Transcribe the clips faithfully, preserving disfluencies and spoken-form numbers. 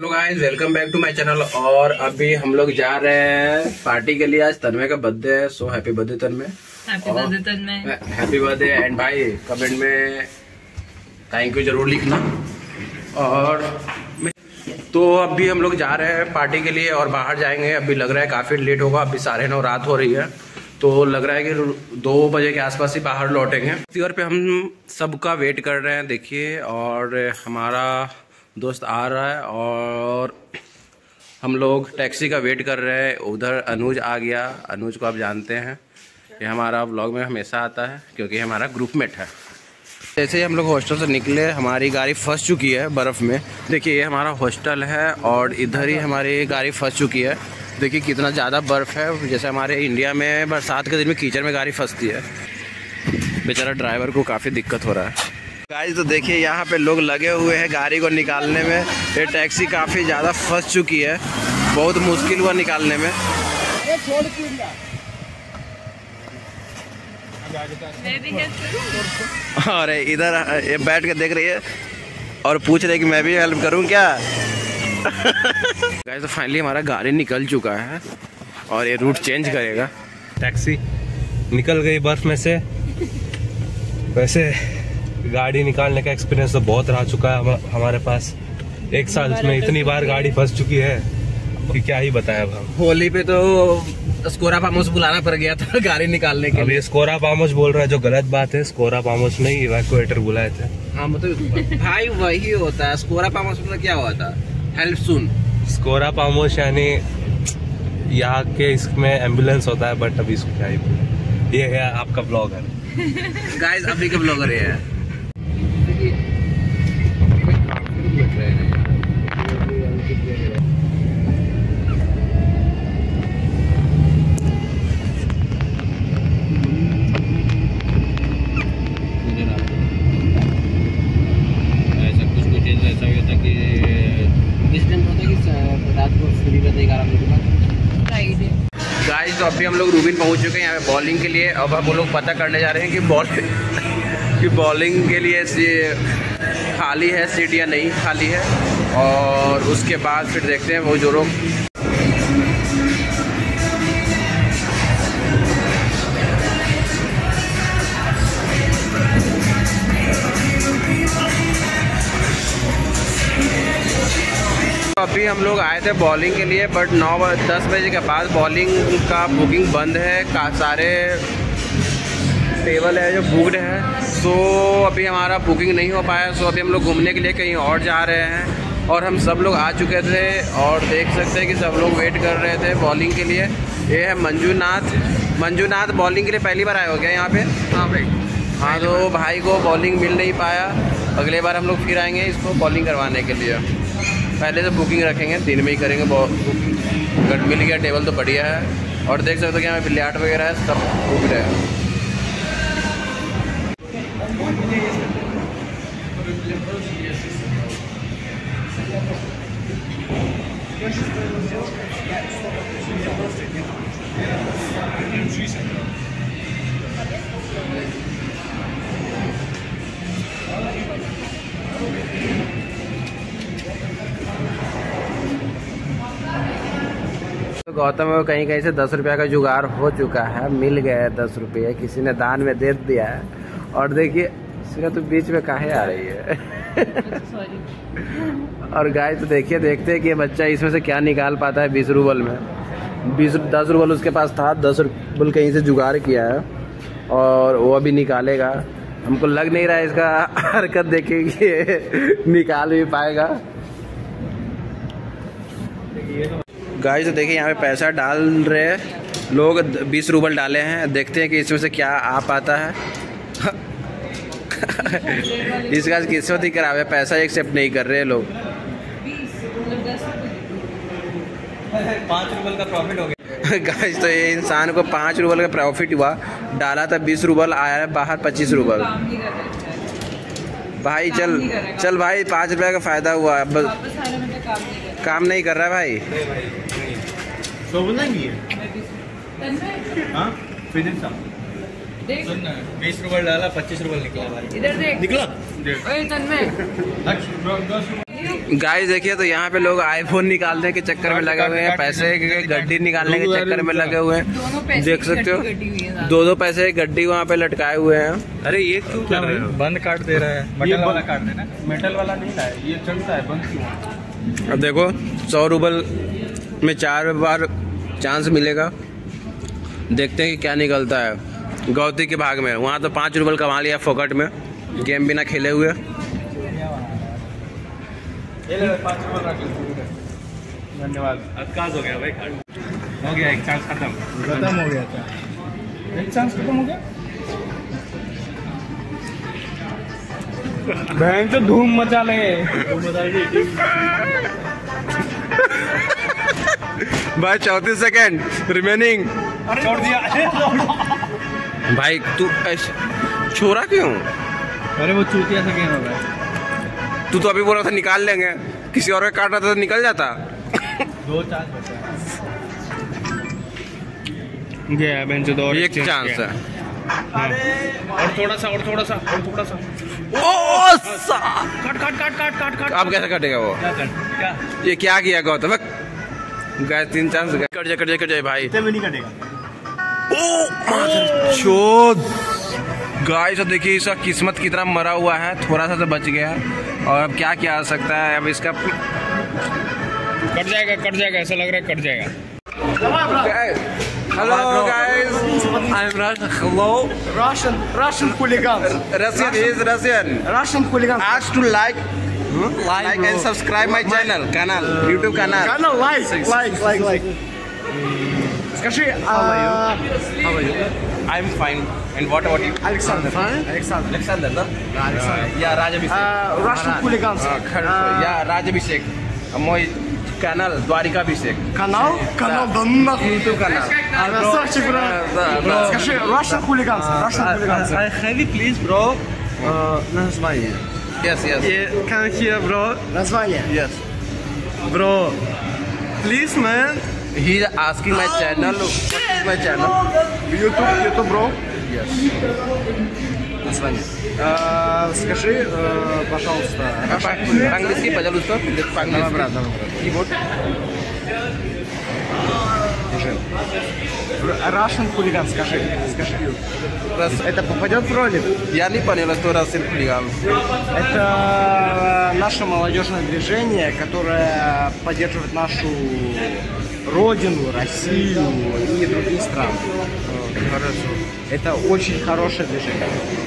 Hello guys, welcome back to my channel. और अभी हम लोग जा रहे हैं पार्टी के लिए। आज तन्मय का बर्थडे है, so happy birthday Tanmay. Happy birthday Tanmay. Happy birthday. And भाई कमेंट में थैंक यू जरूर लिखना। और तो अभी हम लोग जा रहे हैं पार्टी के लिए और बाहर जाएंगे। अभी लग रहा है काफी लेट होगा, अभी साढ़े नौ रात हो रही है, तो लग रहा है कि दो बजे के आसपास ही बाहर लौटेंगे। इसी घर पे हम सबका वेट कर रहे हैं, देखिए। और हमारा दोस्त आ रहा है और हम लोग टैक्सी का वेट कर रहे हैं। उधर अनुज आ गया। अनुज को आप जानते हैं, ये हमारा व्लॉग में हमेशा आता है क्योंकि हमारा ग्रुपमेट है। जैसे ही हम लोग हॉस्टल से निकले, हमारी गाड़ी फंस चुकी है बर्फ़ में। देखिए ये हमारा हॉस्टल है और इधर ही हमारी गाड़ी फंस चुकी है। देखिए कितना ज़्यादा बर्फ़ है। जैसे हमारे इंडिया में बरसात के दिन में कीचड़ में गाड़ी फंसती है। बेचारा ड्राइवर को काफ़ी दिक्कत हो रहा है। गाइस तो देखिए यहाँ पे लोग लगे हुए हैं गाड़ी को निकालने में। ये टैक्सी काफ़ी ज़्यादा फंस चुकी है, बहुत मुश्किल हुआ निकालने में। अरे इधर ये बैठ के देख रही है और पूछ रही है कि मैं भी हेल्प करूँ क्या। गाइस तो फाइनली हमारा गाड़ी निकल चुका है और ये रूट चेंज करेगा। टैक्सी निकल गई बर्फ में से। वैसे गाड़ी निकालने का एक्सपीरियंस तो बहुत रह चुका है हम, हमारे पास। एक साल में इतनी बार गाड़ी फंस चुकी है कि क्या ही बताएं। अब हम होली पे तो स्कोरा फामोस बुलाना पड़ गया था गाड़ी निकालने के लिए। अब ये स्कोरा फामोस बोल रहा है, जो गलत बात है। स्कोरा फामोस नहीं, इवैक्यूएटर बुलाए थे। हाँ मतलब भाई वही होता है। स्कोरा फामोस मतलब क्या होता है? हेल्प सुन। स्कोरा फामोस यानी यहाँ के इसमें एम्बुलेंस होता है, बट अभी इसको क्या ही बोले। ये है आपका ब्लॉगर। गाइस अभी का ब्लॉगर ये है। गाइस तो अभी हम लोग रूबिन पहुंच चुके हैं यहाँ पे बॉलिंग के लिए। अब हम लोग पता करने जा रहे हैं कि बॉल कि बॉलिंग के लिए खाली है सीट या नहीं खाली है। और उसके बाद फिर देखते हैं वो जो लोग अभी हम लोग आए थे बॉलिंग के लिए, बट नौ दस बजे के बाद बॉलिंग का बुकिंग बंद है। का सारे टेबल है जो बुकड है, सो अभी हमारा बुकिंग नहीं हो पाया। सो अभी हम लोग घूमने के लिए कहीं और जा रहे हैं और हम सब लोग आ चुके थे और देख सकते हैं कि सब लोग वेट कर रहे थे बॉलिंग के लिए। ये है मंजूनाथ। मंजूनाथ बॉलिंग के लिए पहली बार आए हो क्या यहाँ पे? हाँ भाई। हाँ तो भाई को बॉलिंग मिल नहीं पाया। अगले बार हम लोग फिर आएंगे इसको बॉलिंग करवाने के लिए। पहले से बुकिंग रखेंगे, दिन में ही करेंगे बुकिंग। अगर मिल गया टेबल तो बढ़िया है। और देख सकते हो कि यहाँ बिलियार्ड वगैरह है, सब बुकड है। तो गौतम को कहीं कहीं से दस रुपया का जुगाड़ हो चुका है, मिल गया है दस रुपये, किसी ने दान में दे दिया है। और देखिए सिरा तो बीच में काहे आ रही है। और गाय तो देखिए देखते हैं कि ये बच्चा इसमें से क्या निकाल पाता है। बीस रूबल में बीस दस रूबल उसके पास था, दस रूबल कहीं से जुगाड़ किया है और वो अभी निकालेगा। हमको लग नहीं रहा है इसका हरकत देखे कि निकाल भी पाएगा। गाइस तो देखिए यहाँ पे पैसा डाल रहे हैं लोग, बीस रूबल डाले हैं। देखते हैं कि इसमें से क्या आ पाता है। इसका किस्मत ही खराब है, पैसा एक्सेप्ट नहीं कर रहे लोग। पाँच रूबल का प्रॉफिट हो गया। गाइस तो ये इंसान को पाँच रूबल का प्रॉफिट हुआ। डाला था बीस रूबल, आया है बाहर पच्चीस रूबल। भाई चल चल भाई, पाँच रुपये का फायदा हुआ। काम नहीं कर रहा है भाई। बीस रुपए डाला, पच्चीस रुपए निकला भाई। इधर देख। निकला ओए तन्मय। गाइस देखिए तो यहाँ पे लोग आईफोन निकालने के चक्कर में लगे हुए हैं, पैसे के गड्डी निकालने के चक्कर में लगे हुए हैं। देख सकते हो दो दो पैसे की गड्डी वहाँ पे लटकाए हुए हैं। अरे ये क्यों कर रहे हो? बंद काट दे रहा है, मेटल वाला काट देना। मेटल वाला नहीं लाया, ये चलता है, बंद क्यों? अब देखो सौ रूबल में चार बार चांस मिलेगा, देखते हैं कि क्या निकलता है। गौती के भाग में वहाँ तो पाँच रूबल कमा लिया फोकट में, गेम बिना खेले हुए। धन्यवाद। अतकाज हो गया भाई, हो गया एक चांस खत्म खत्म हो गया था, एक चांस खत्म हो गया। बहन तो धूम मचा ले। भाई चौंतीस सेकेंड रिमेनिंग। छोड़ दिया। भाई तू ऐसे छोड़ा क्यों? अरे वो चूतिया से गेम हो गया। तू तो अभी बोल रहा था निकाल लेंगे, किसी और का काटा था तो निकल जाता। दो चांस बचा है। ये बेंच दो और एक चांस है। और थोड़ा सा और थोड़ा सा और थोड़ा सा। ओ सा काट काट काट काट काट काट। अब कैसे कटेगा वो? क्या कर क्या? ये क्या किया गौतम? गए तीन चांस गए। कट जाए कट जाए कट जाए भाई। इतने में नहीं कटेगा। ओ चोद गाइस तो देखिए इसका किस्मत कितना मरा हुआ है, थोड़ा सा तो बच गया और अब क्या किया जा सकता है। अब इसका कट जाएगा कट जाएगा, ऐसा लग रहा है कट जाएगा। Hello guys, I am Raj. Hello Russian Russian hooligans. Russian is Russian. Russian hooligans. Ask to like like and subscribe my channel канал, YouTube канал. Канал like like like like. Скажи, а... How are you? I'm fine. And what about you? Александр. Александр. Alexander, да? Alexander. Я Раджабисек. Russian hooligans. Я Раджабисек. Мой канал Дварикабисек. Канал? Канал, да нахуй. YouTube канал. Красавчик, бро. Скажи, Russian hooligans. Russian hooligans. heavy please bro. Название. Yes, yes. Come here bro. Название. Yes. Bro. Please man. He is asking my channel. What is my channel? YouTube, YouTube, bro. Yes. Название. Скажи, пожалуйста. По-английски, пожалуйста. По-английски. Брат, давай, брат. Keyboard. Russian хулиган, скажи, скажи. Это попадет в ролик? Я не понял, что Russian хулиган. Это наше молодежное движение, которое поддерживает нашу родину, Россию и другие страны. Хорошо. Это очень хорошее движение.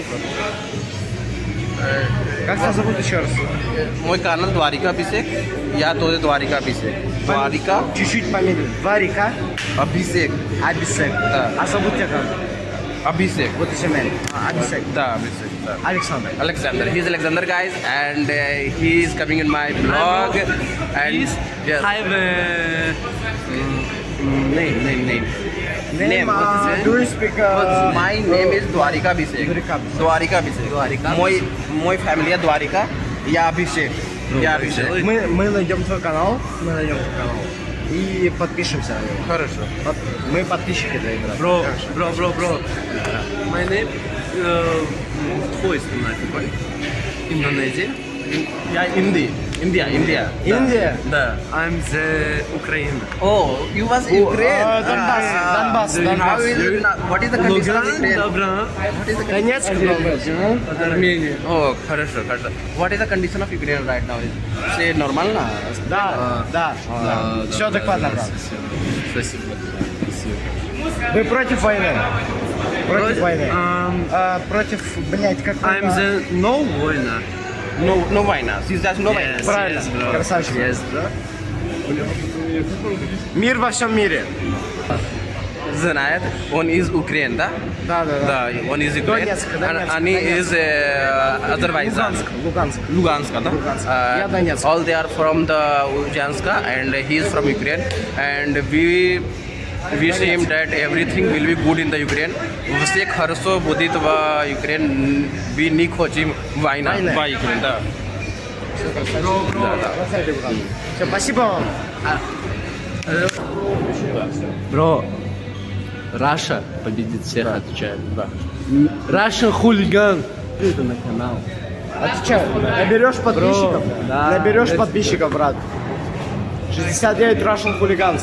Как тебя зовут еще раз? Мой канал Дварикабисек. Я тоже Дварикабисек. Дварика. Чуть-чуть помедленнее. Дварика. Абисек. Абисек. Да. А зовут тебя как? Abhishek. Вот и семейный. А, Абисек. Да, Abhishek. Да. Alexander. Alexander. He's Alexander, guys, and uh, he is coming in my blog. And yes. Have a Mm, name, name, name. Name, What uh, is it? do you speak? Uh, My name is Dwarika Abhishek. Dwarika Abhishek. Dwarika Abhishek. Dwarika Мой, мой фамилия Dwarika. Я Abhishek. Я Abhishek. мы, мы найдем твой канал. Мы найдем твой канал. И подпишемся на него. Хорошо. Под- мы подписчики твои, брат. bro bro bro bro. My name твой снимать какой? Индонезия. Я Инди. Индия, Индия. Индия? Да. I'm the Ukraine. Oh, you was Ukraine. uh, Donbass, Ah. Donbass, How Donbass. is it now? What is the condition of Луган, Ukraine? Добра. What is the Донецк, Донбасс, а? Армения. Oh, хорошо, хорошо. What is the condition of Ukraine right now? Say normal на? Да, да, да. Все адекватно, брат. Спасибо. Вы против войны? Против войны. Um, А, против, блядь, как I'm the no война. No, no война. Сейчас no война. Yes, Правильно, yes, bro. красавчик. Yes, bro. Мир во всем мире. Знает, он из Украины, да? Да, да, да. Да, он из Украины. Донецк, А- Донецк, Они Донецк. из э, Азербайджан. Луганск, Луганск. Lugansk, да? Lugansk. Uh, Я Донецк. All they are from the Lugansk and he is from Ukraine and we we see him that everything will be good in the Ukraine. Все хорошо будет в Ukraine. We не хотим война Войны. в Украине, да. Красавчик, брат. Все, спасибо вам. Бро, Раша победит всех, отвечает. Да. Russian хулиган. Это на канал. Отвечаю. Наберешь подписчиков? Да. Наберешь подписчиков, брат. шестьдесят девять Russian Hooligans.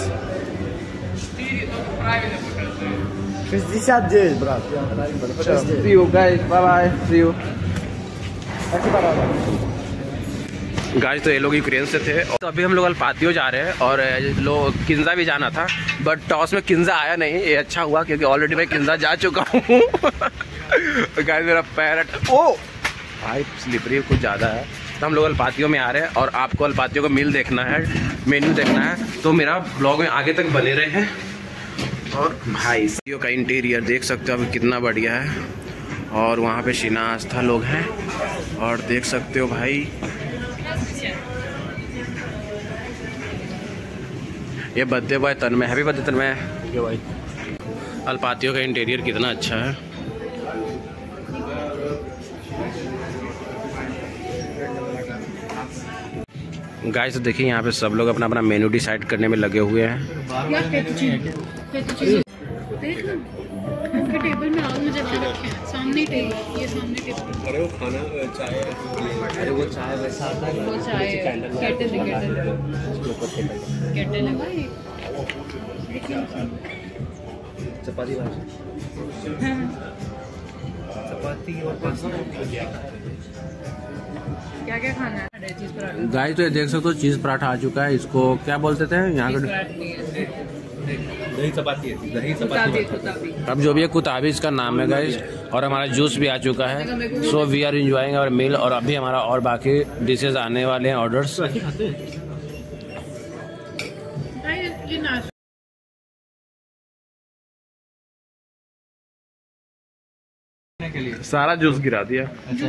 шестьдесят девять, брат. шестьдесят девять. See you guys, bye bye, see you. Спасибо, брат. Guys तो ये लोग Ukraine से थे। तो अभी हम लोग अल्पातियो जा रहे हैं और लोग किंजा भी जाना था, बट टॉस में किंजा आया नहीं। ये अच्छा हुआ क्योंकि ऑलरेडी मैं किंजा जा चुका हूँ। गाइस मेरा पैर ओ भाई स्लिपरी कुछ ज़्यादा है। तो हम लोग अल्पातियो में आ रहे हैं और आपको अल्पातियो का मील देखना है, मेन्यू देखना है, तो मेरा ब्लॉग में आगे तक बने रहे हैं। और भाई सीओ का इंटीरियर देख सकते हो अभी कितना बढ़िया है। और वहाँ पे शीना आस्था लोग हैं और देख सकते हो भाई ये birthday boy Tanmay, happy birthday Tanmay भाई। अल्पातियो का इंटीरियर कितना अच्छा है। गाइस तो देखिए यहाँ पे सब लोग अपना अपना मेनू डिसाइड करने में लगे हुए हैं। टेबल में आग में जला रखे हैं, सामने टेबल, ये सामने टेबल। अरे वो खाना चाय, अरे वो चाय वैसा आता है, वो चाय केटल केटल केटल लगा ये चपाती चपाती और क्या क्या खाना है? चीज पराठा। गाइस तो ये देख सकते हो चीज़ पराठा आ चुका है। इसको क्या बोलते थे यहाँ के? दही चपाती है, दही चपाती। अब जो भी है कुताबी इसका नाम है गाइस। और हमारा जूस भी आ चुका है। So we are enjoying our meal. और अभी हमारा और बाकी डिशेज आने वाले हैं, ऑर्डर्स। सारा जूस गिरा दिया।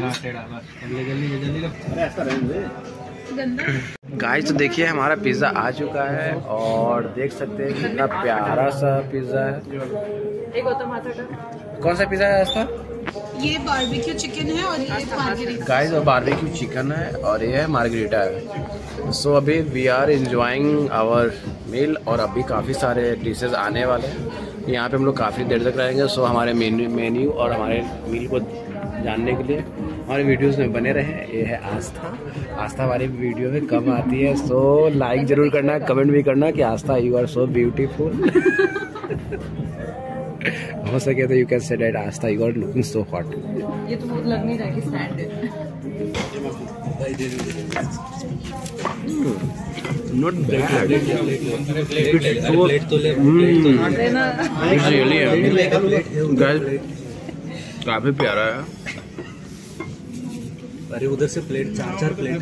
गाइस तो देखिए हमारा पिज्ज़ा आ चुका है और देख सकते हैं कितना प्यारा सा पिज्ज़ा है। एक गौतम हाथा का कौन सा पिज़्ज़ा है इसका? ये बारबेक्यू चिकन है और ये मार्गरीटा। गाइस और बारबेक्यू चिकन है और ये है मार्गरीटा है। सो so, अभी we are enjoying our meal और अभी काफ़ी सारे डिशेज आने वाले हैं। यहाँ पे हम लोग काफ़ी देर तक रहेंगे। सो so, हमारे मेन्यू मेन्यू और हमारे मील को जानने के लिए हमारे वीडियोस में बने रहें। ये है आस्था। आस्था हमारी वीडियो में कम आती है, सो so, लाइक ज़रूर करना, कमेंट भी करना कि Astha you are so beautiful. हो सके तो you can say that Astha you are looking so hot. ये तो बहुत लग नहीं रहा कि स्टैंड है। Not bad. काफी प्यारा है। अरे उधर से प्लेट चार चार प्लेट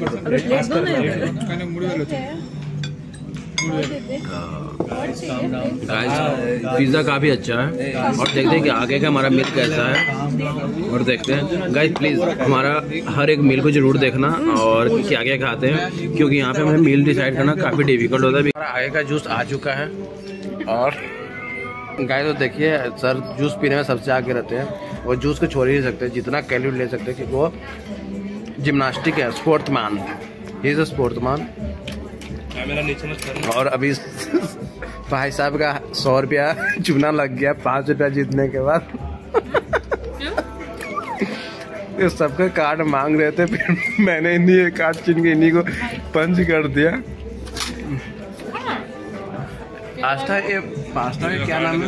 पिज़्ज़ा काफ़ी अच्छा है। और देखते हैं कि आगे का हमारा मील कैसा है और देखते हैं। गाइस प्लीज़ हमारा हर एक मील को जरूर देखना और क्या क्या खाते हैं, क्योंकि यहाँ पे हमें मील डिसाइड करना काफ़ी डिफिकल्ट होता है। हमारा आगे का जूस आ चुका है और गाइस तो देखिए सर जूस पीने में सबसे आगे रहते हैं। वो जूस को छोड़ ही नहीं सकते, जितना कैलोरी ले सकते हैं, क्योंकि वो जिम्नास्टिक है, sportsman. He is a sportsman. और अभी भाई साहब का सौ रुपया चूना लग गया पाँच रुपया जीतने के बाद। ये सबका कार्ड मांग रहे थे, फिर मैंने इन्हीं कार्ड चुन के इन्हीं को पंच कर दिया। आस्था ये पास्ता का क्या नाम है?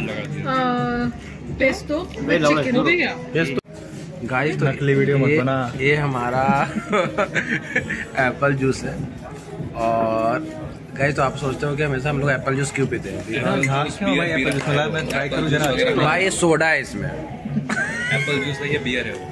पेस्टो चिकन हो गया। पेस्टो। गाइस तो नकली वीडियो मत बना। ये हमारा एप्पल जूस है। और गाइस तो आप सोचते हो कि हमेशा हम लोग एप्पल जूस क्यों पीते हैं? भाई ये सोडा है इसमें। एप्पल जूस नहीं है, बियर है।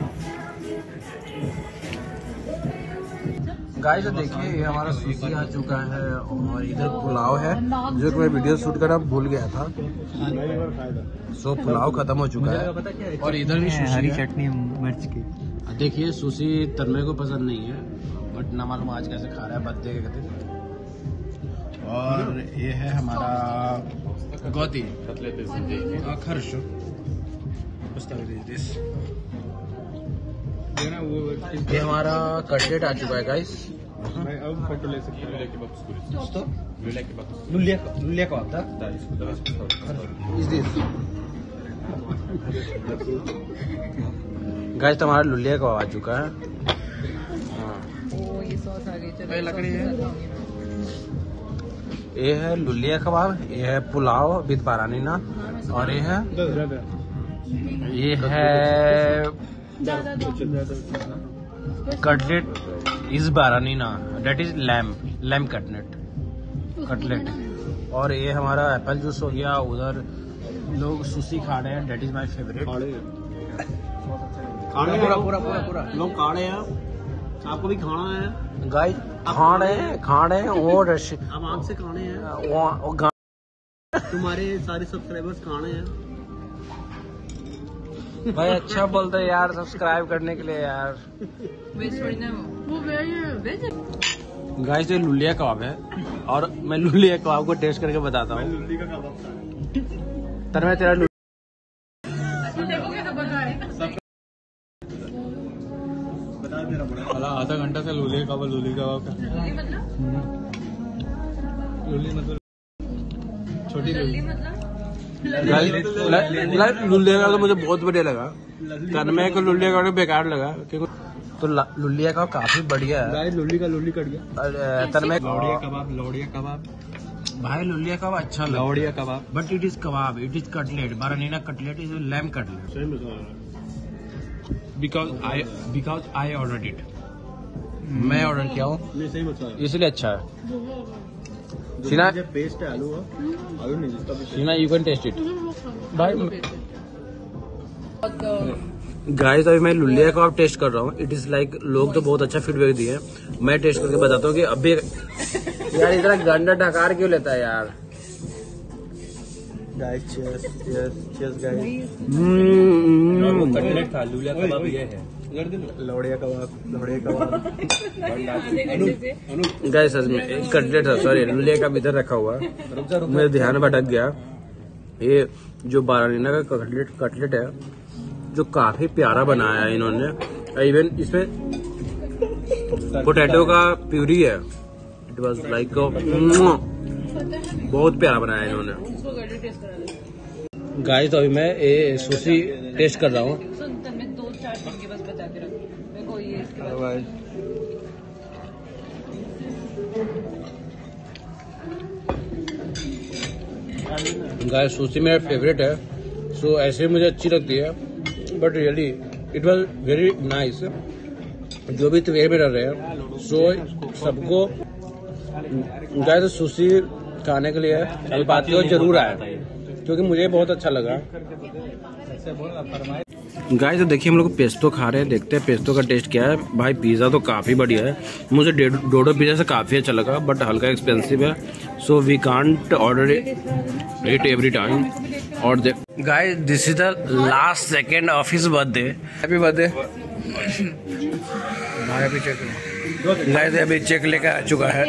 गाइस तो देखिए ये हमारा सुशी आ चुका है और इधर पुलाव है, जो कि मैं वीडियो शूट करना भूल गया था। सो पुलाव खत्म हो चुका है और इधर भी हरी चटनी मिर्च की। देखिए सुशी तन्मय को पसंद नहीं है, बट ना मालूम आज कैसे खा रहा है बर्थडे के दिन। और ये है हमारा गौती खर्च। ये हमारा कटलेट आ चुका है गाइस। फोटो ले सकते हैं। गाइस तो हमारा लुलिया का आ चुका है लकड़ी है। ये है लुलिया कबाब, ये है पुलाव विद बारानी नान, और ये है ये है कटलेट इज बारानी नान, that is lamb lamb cutlet cutlet और ये हमारा एप्पल जूस हो गया। उधर लोग सुशी खा रहे हैं, डेट इज माई फेवरेट। पूरा पूरा पूरा पूरा लोग खा रहे हैं, आपको भी खाना है गाइस, खा रहे हैं खा रहे हैं और अब आपसे खाने हैं, वो- वो गा- तुम्हारे सारे सब्सक्राइबर्स खाने हैं। भाई अच्छा बोलते हैं यार सब्सक्राइब करने के लिए यार। वो वेज गाइस ये लुलिया कबाब है और मैं लुलिया कबाब को टेस्ट करके बताता हूँ। लुल्ली का कबाब तर मैं तेरा लु- देखोगे तो बताए। बता मेरा बड़ा आधा घंटा से लुलिया कबाब लुलिया कबाब का लुली मतलब छोटी लुली। गाइस, ल- ल- लुलिया कबाब तो मुझे बहुत बढ़िया लगा। तन्मय को लुलिया कबाब बेकार लगा क्योंकि तो ल- लुलिया कबाब काफी बढ़िया है। गाइस लुल्ली का लुल्ली कट गया। और, अ, तन्मय लौड़िया कबाब लौड़िया कबाब भाई लुलिया कबाब अच्छा लगा, लौड़िया kebab but it is kebab, it is cutlet, बारानीना कटलेट इज लैम कटलेट। सही masala because I because I order it, मैं ऑर्डर किया हूँ नहीं, सही मसाला इसलिए अच्छा है। सीना पेस्ट है आलू का, आलू नहीं जिसका भी सीना यू कैन टेस्ट इट भाई। गाइस अभी मैं लुलिया कबाब टेस्ट कर रहा हूँ। इट इज लाइक लोग तो बहुत अच्छा फीडबैक दिए हैं, मैं टेस्ट करके बताता हूँ कि अभी यार इतना गंदा ढकार क्यों लेता है यार। Guys cheers cheers cheers guys. हम्म, कटलेट था, लुलिया कबाब ये है। लौड़िया कबाब लौड़िया कबाब गाइस सच में एक कटलेट था, सॉरी लुलिया का इधर रखा हुआ है। मेरे ध्यान भटक गया। ये जो बारानीना का कटलेट कटलेट है जो काफी प्यारा बनाया है इन्होंने। इवन इसमें पोटैटो का प्यूरी है। इट वाज लाइक बहुत प्यारा बनाया है इन्होंने। गाइस तो अभी मैं ये सुशी टेस्ट कर रहा हूँ। दो चार चीजें बस बता के रखो मेरे को ये इसके बाद गाइस सुशी मेरा फेवरेट है, सो ऐसे मुझे अच्छी लगती है, but really it was very nice. जो भी तवेर में रह रहे हैं सो सबको गाइस सुशी खाने के लिए अल्पातियों जरूर आए क्योंकि मुझे बहुत अच्छा लगा। गाइस तो देखिए हम लोग पेस्टो खा रहे हैं, देखते हैं पेस्टो का टेस्ट क्या है। भाई पिज़्ज़ा तो काफ़ी बढ़िया है, मुझे डोडो पिज़्ज़ा से काफ़ी अच्छा लगा, बट हल्का एक्सपेंसिव है, so we can't order it every time. और guys this is the last second of his birthday. Happy birthday भाई। अभी चेक गाइस अभी चेक लेकर आ चुका है।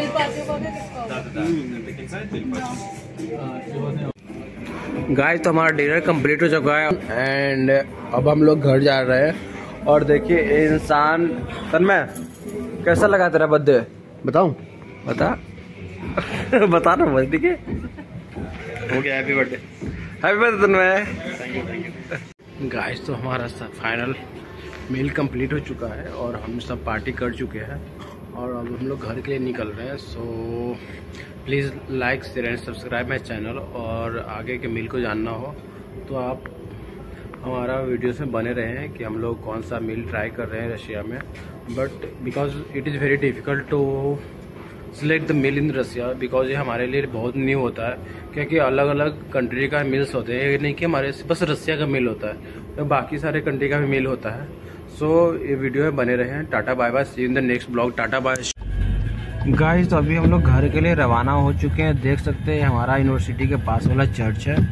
गाइस तो हमारा डिनर कंप्लीट हो चुका है एंड अब हम लोग घर जा रहे हैं। और देखिए इंसान तन्मय कैसा लगा तेरा बर्थडे बताऊं? बता बता ना बस। ठीक है हो गया, happy birthday happy birthday Tanmay. Guys तो हमारा फाइनल मील कंप्लीट हो चुका है और हम सब पार्टी कर चुके हैं और अब हम लोग घर के लिए निकल रहे हैं। So please like share and subscribe my channel. और आगे के मील को जानना हो तो आप हमारा वीडियोस में बने रहे हैं कि हम लोग कौन सा मील ट्राई कर रहे हैं रशिया में। But because it is very difficult to select the meal in Russia, because ये हमारे लिए बहुत न्यू होता है क्योंकि अलग अलग कंट्री का मील्स होते हैं। ये नहीं कि हमारे बस रशिया का मील होता है, तो बाकी सारे कंट्री का भी मील होता है। सो so, ये वीडियो में बने रहे हैं। Tata bye bye, see you in the next blog. Tata bye guys. तो अभी हम लोग घर के लिए रवाना हो चुके हैं। देख सकते हैं हमारा यूनिवर्सिटी के पास वाला चर्च है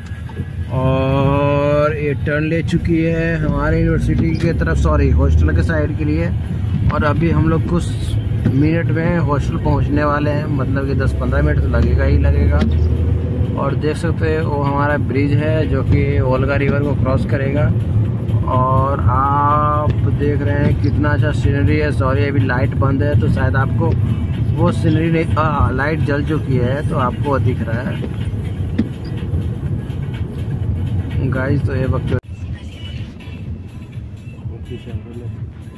और ये टर्न ले चुकी है हमारे यूनिवर्सिटी की तरफ, सॉरी हॉस्टल के साइड के लिए। और अभी हम लोग कुछ मिनट में हॉस्टल पहुंचने वाले हैं, मतलब कि दस पंद्रह मिनट तो लगेगा ही लगेगा। और देख सकते हैं वो हमारा ब्रिज है जो कि वोल्गा रिवर को क्रॉस करेगा। और आप देख रहे हैं कितना अच्छा सीनरी है। सॉरी अभी लाइट बंद है तो शायद आपको वो सीनरी नहीं, आ, लाइट जल चुकी है तो आपको दिख रहा है गाइस। तो ये वक्त